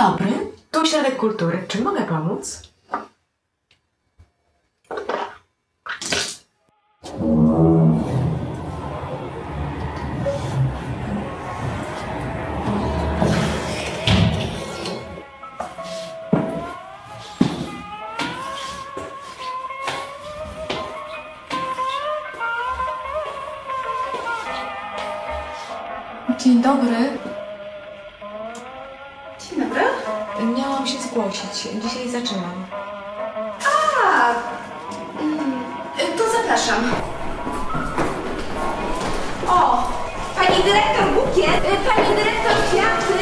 dobry, tu Ośrodek Kultury. Czy mogę pomóc? Dzień dobry. Dzień dobry. Miałam się zgłosić. Dzisiaj zaczynam. To zapraszam. O, pani dyrektor bukiet, pani dyrektor kwiaty.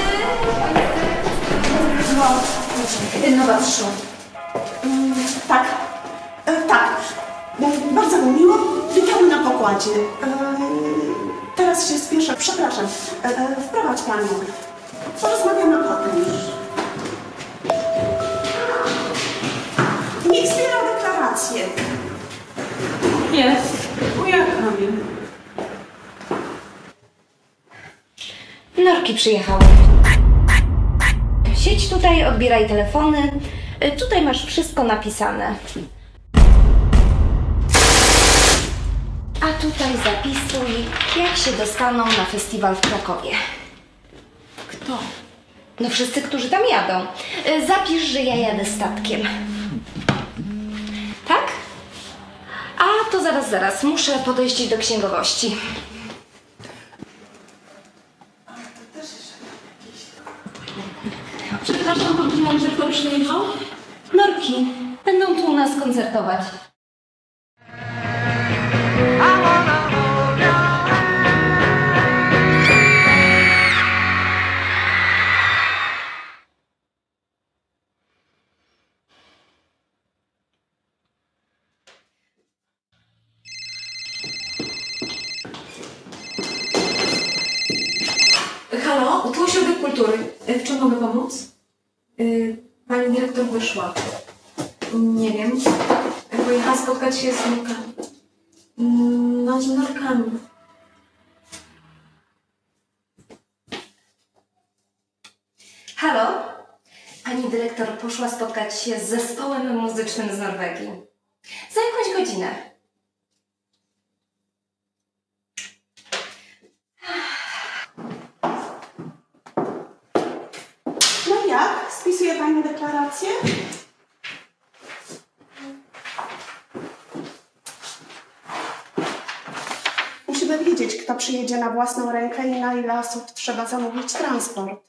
No dobrze. Tak, tak. Bardzo mi miło. Witamy na pokładzie. Teraz się spieszę. Przepraszam. Wprowadź panią. Porozmawiamy potem już. Niech zbiera deklarację. Jest. Ujechali. Norki przyjechały. Siedź tutaj, odbieraj telefony. Tutaj masz wszystko napisane. A tutaj zapisuj, jak się dostaną na festiwal w Krakowie. Kto? No wszyscy, którzy tam jadą. Zapisz, że ja jadę statkiem. Tak? A to zaraz. Muszę podejść do księgowości. Przepraszam, powiedziałam, że kto przyjechał? Norki będą tu u nas koncertować. Halo, tu Ośrodek Kultury. W czym mogę pomóc? Pani dyrektor wyszła. Nie wiem. Pojechała spotkać się z norkami. No, z norkami. Halo? Pani dyrektor poszła spotkać się z zespołem muzycznym z Norwegii. Za jakąś godzinę. No jak? Spisuje pani deklarację? Musimy wiedzieć, kto przyjedzie na własną rękę i na ile osób trzeba zamówić transport.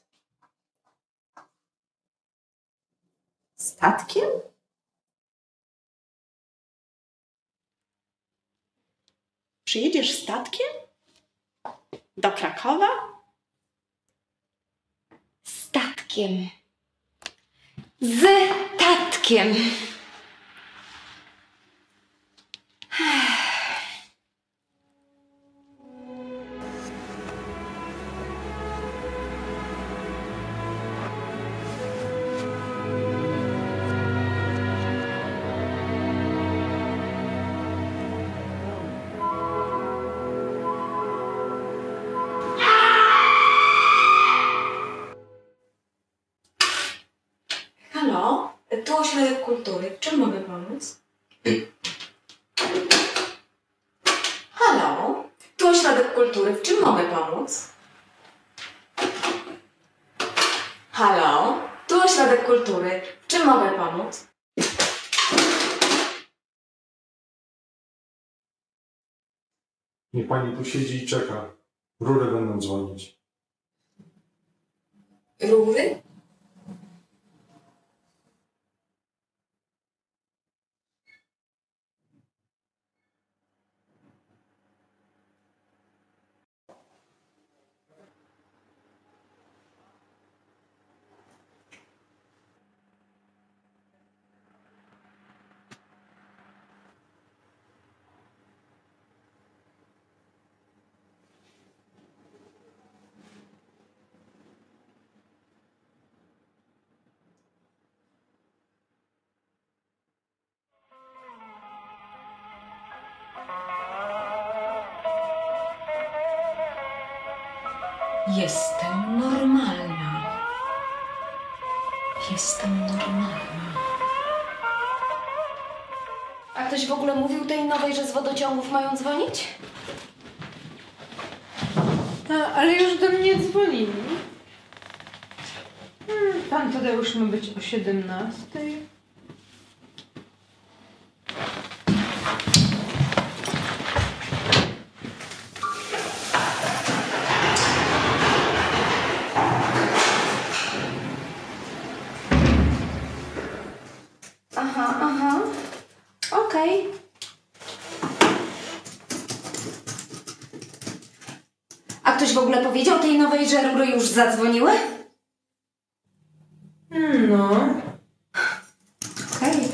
Statkiem? Przyjedziesz statkiem? Do Krakowa? Statkiem. Z tatkiem. Halo, tu Ośrodek Kultury. W czym mogę pomóc? Halo, tu Ośrodek Kultury. W czym mogę pomóc? Halo, tu Ośrodek Kultury. W czym mogę pomóc? Niech pani tu siedzi i czeka. Rury będą dzwonić. Rury? Jestem normalna. Jestem normalna. A ktoś w ogóle mówił tej nowej, że z wodociągów mają dzwonić? Ale już do mnie dzwonili. Pan Tadeusz ma być o 17. Aha. Okej. A ktoś w ogóle powiedział tej nowej, że rury już zadzwoniły? No. Okej.